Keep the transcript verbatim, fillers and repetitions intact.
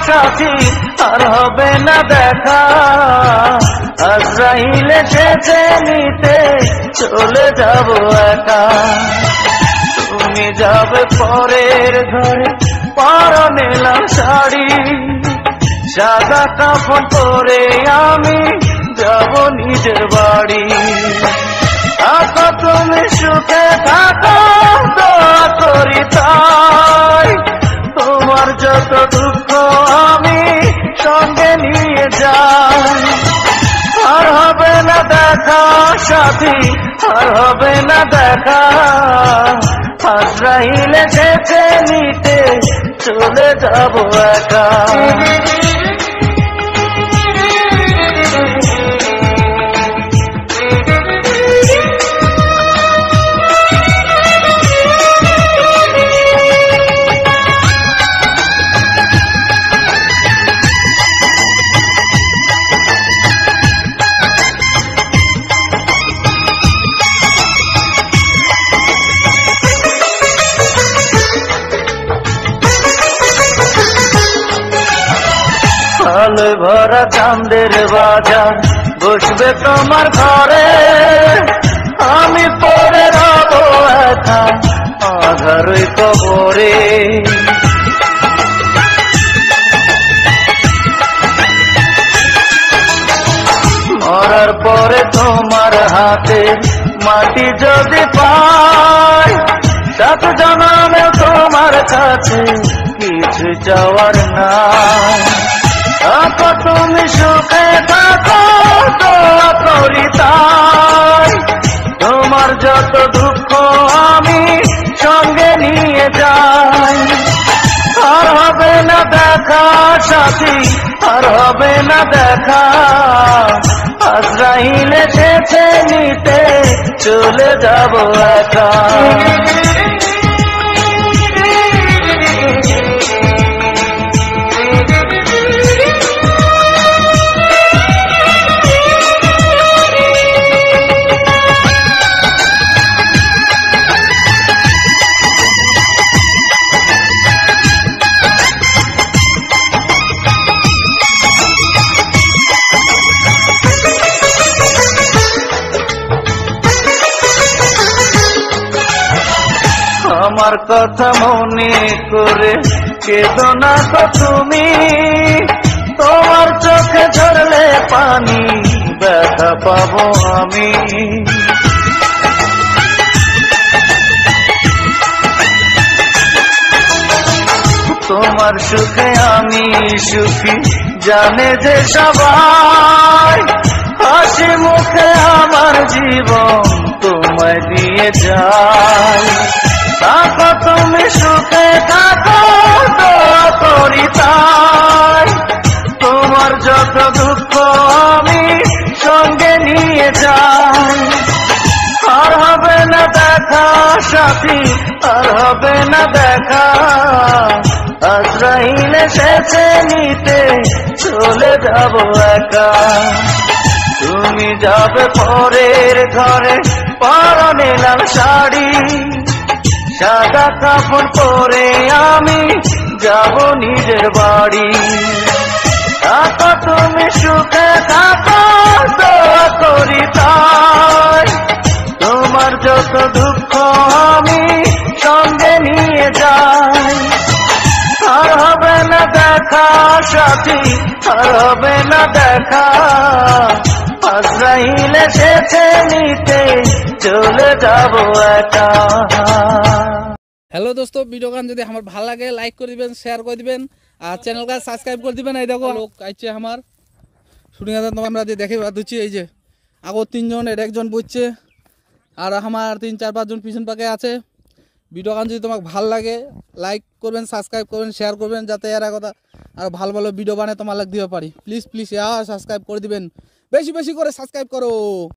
সাথী আর হবে না দেখা, আজরাইল এসেছে নিতে চলে যাব একা। তুমি যাবে পরের ঘরে পরনে লাল শাড়ি, সাদা কাপড় পরে আমি যাব নিজের বাড়ি। থাকো তুমি সুখে থাকো দোয়া করি তাই, তোমার যত দুঃখ আমি সঙ্গে নিয়ে যাই। আর হবে না দেখা সাথী, আর হবে না দেখা, আজরাইল এসেছে নিতে চলে যাব একা। আলো ভরা চাঁদের বাজার বসবে তোমার ঘরে, আমি পরে রব একা আধার কবরে। মরার পরে তোমার হাতে মাটি যদি পাই, সাত জন্মে তোমার কাছে কিছু চাওয়ার নাই। থাকো তুমি সুখে থাকো দোয়া করি তাই, তোমার যত দুঃখ আমি সঙ্গে নিয়ে যাই। আর হবে না দেখা সাথী, আর হবে না দেখা, আজরাইল এসেছে নিতে চলে যাব একা। আমার কথা মনে করে কেঁদো না তো তুমি, তোমার চোখে ঝরলে পানি ব্যথা পাবো আমি। তোমার সুখে আমি সুখী জানে যে সবাই, হাসি মুখে আমার জীবন তোমায় দিয়ে যায়। থাকো তুমি সুখে থাকো দোয়া করি তাই, তোমার যত দুঃখ আমি সঙ্গে নিয়ে যাই। আর হবে না দেখা সাথী, আর হবে না দেখা, আজরাইল এসেছে নিতে চলে যাব একা। তুমি যাবে পরের ঘরে পরনে লাল শাড়ি, সাদা কাপড় পরে আমি যাব নিজের বাড়ি। থাকো তুমি সুখে থাকো দোয়া করি তাই, তোমার যত দুঃখ আমি সঙ্গে নিয়ে যাই। আর হবে না দেখা সাথী, আর হবে না দেখা, আজরাইল এসেছে নিতে চলে যাব একা। হ্যালো দোস্ত, ভিডিও গান যদি আমার ভালো লাগে লাইক করে দিবেন, শেয়ার করে দিবেন, আর চ্যানেলটা সাবস্ক্রাইব করে দিবেন। এই দেখো লোক আইছে আমার শুটিং আমরা যে দেখে দিচ্ছি, এই যে আগর তিনজন এটা একজন বসছে, আর আমার তিন চার পাঁচজন পিছন পাকে আছে। ভিডিও গান যদি তোমাকে ভালো লাগে লাইক করবেন, সাবস্ক্রাইব করবেন, শেয়ার করবেন, যাতে এর কথা আর ভালো ভালো ভিডিও বানিয়ে তোমার লাগ দিতে পারি। প্লিজ প্লিজ সাবস্ক্রাইব করে দিবেন, বেশি বেশি করে সাবস্ক্রাইব করো।